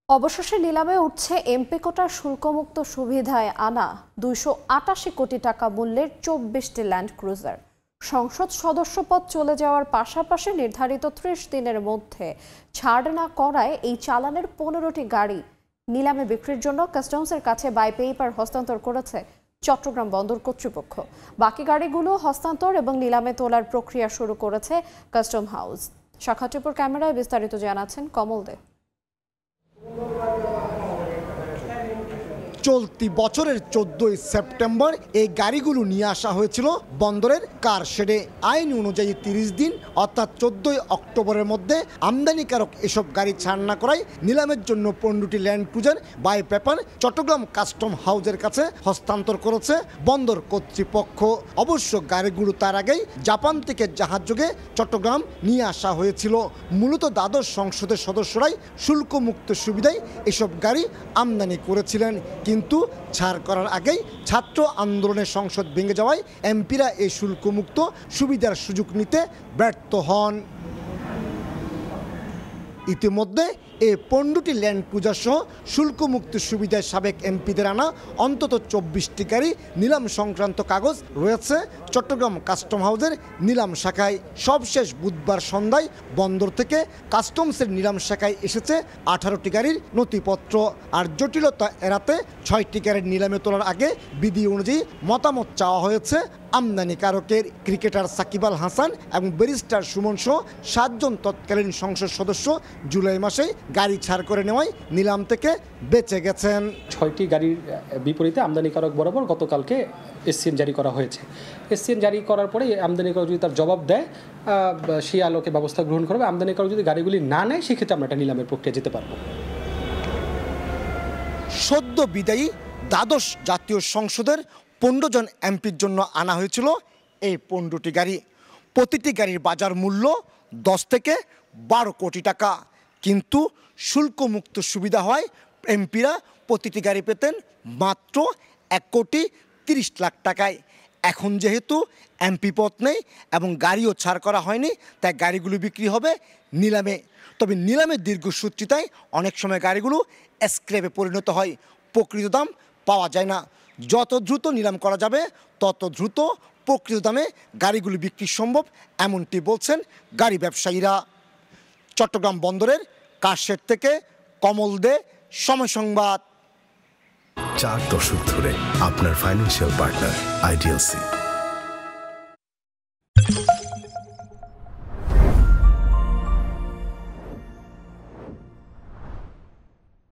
অবশেষে নিলামে উঠছে এমপি কোটার শুল্কমুক্ত সুবিধায় আনা 288 কোটি টাকা মূল্যের 24টি ল্যান্ড ক্রুজার। সংসদ সদস্য পদ চলে যাওয়ার পাশাপাশি নির্ধারিত 30 দিনের মধ্যে ছাড় না করায় এই চালানের 15টি গাড়ি নিলামে বিক্রির জন্য কাস্টমসের কাছে বাই পেপার হস্তান্তর করেছে চট্টগ্রাম বন্দর কর্তৃপক্ষ। বাকি গাড়িগুলো হস্তান্তর এবং নিলামে তোলার প্রক্রিয়া শুরু করেছে কাস্টম হাউস। শাখাটিপুর ক্যামেরায় বিস্তারিত জানাচ্ছেন কমল দে। চলতি বছরের 14 সেপ্টেম্বর এই গাড়িগুলো নিয়ে আসা হয়েছিল বন্দরের কার শেডে। আইন অনুযায়ী 30 দিন অর্থাৎ 14 অক্টোবরের মধ্যে আমদানিকারক এসব গাড়ি ছাড় না করায় নিলামের জন্য 15টি land cruiser by paper Chattogram custom হাউসের কাছে হস্তান্তর করেছে বন্দর কর্তৃপক্ষ। অবশ্য গাড়িগুলো তার আগেই জাপান থেকে জাহাজযোগে চট্টগ্রাম নিয়ে আসা হয়েছিল। মূলত দ্বাদশ সংসদের সদস্যরাই শুল্কমুক্ত সুবিধায় এসব গাড়ি আমদানি করেছিলেন, কিন্তু ছাড় করার আগেই ছাত্র আন্দোলনের সংসদ ভেঙে যাওয়ায় এমপিরা এই শুল্কমুক্ত সুবিধার সুযোগ নিতে ব্যর্থ হন। ইতিমধ্যে এই 15টি ল্যান্ড ক্রুজার সহ শুল্কমুক্ত সুবিধায় সাবেক এমপিদের আনা অন্তত 24টি গাড়ি নিলাম সংক্রান্ত কাগজ রয়েছে চট্টগ্রাম কাস্টম হাউসের নিলাম শাখায়। সবশেষ বুধবার সন্ধ্যায় বন্দর থেকে কাস্টমসের নিলাম শাখায় এসেছে 18টি গাড়ির নথিপত্র। আর জটিলতা এড়াতে 6টি গাড়ির নিলামে তোলার আগে বিধি অনুযায়ী মতামত চাওয়া হয়েছে আমদানিকারকের। ক্রিকেটার সাকিব আল হাসান এবং ব্যারিস্টার সুমন সহ 7 জন তৎকালীন সংসদ সদস্য জুলাই মাসে গাড়ি ছাড় করে নেওয়ায় নিলাম থেকে বেঁচে গেছেন। 6টি গাড়ির বিপরীতে আমদানিকারক বরাবর গতকালকে এসসিএন জারি করা হয়েছে। এসসিএন জারি করার পরে আমদানিকারক যদি তার জবাব দেয় সেই আলোকে ব্যবস্থা গ্রহণ করবে। আমদানিকারক যদি গাড়িগুলি না নেয় সেক্ষেত্রে আমরা একটা নিলামের প্রক্রিয়া যেতে পারবো। সদ্য বিদায়ী দ্বাদশ জাতীয় সংসদের 15 জন এমপির জন্য আনা হয়েছিল এই 15টি গাড়ি। প্রতিটি গাড়ির বাজার মূল্য 10 থেকে 12 কোটি টাকা, কিন্তু শুল্কমুক্ত সুবিধা হয় এমপিরা প্রতিটি গাড়ি পেতেন মাত্র 1 কোটি 30 লাখ টাকায়। এখন যেহেতু এমপি পদ নেই এবং গাড়িও ছাড় করা হয়নি, তাই গাড়িগুলো বিক্রি হবে নিলামে। তবে নিলামের দীর্ঘসূত্রিতায় অনেক সময় গাড়িগুলো স্ক্র্যাপে পরিণত হয়, প্রকৃত দাম পাওয়া যায় না। যত দ্রুত নিলাম করা যাবে তত দ্রুত প্রকৃত দামে গাড়িগুলি বিক্রি সম্ভব, এমনটি বলছেন গাড়ি ব্যবসায়ীরা। চট্টগ্রাম বন্দরের কারশেড থেকে কমল দে, সময় সংবাদ। 4 দশক ধরে আপনার ফাইন্যান্সিয়াল পার্টনার আইডিএলসি।